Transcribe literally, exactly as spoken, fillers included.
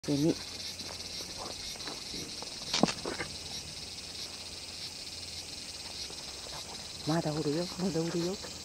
セミ。まだおるよ、まだおるよ。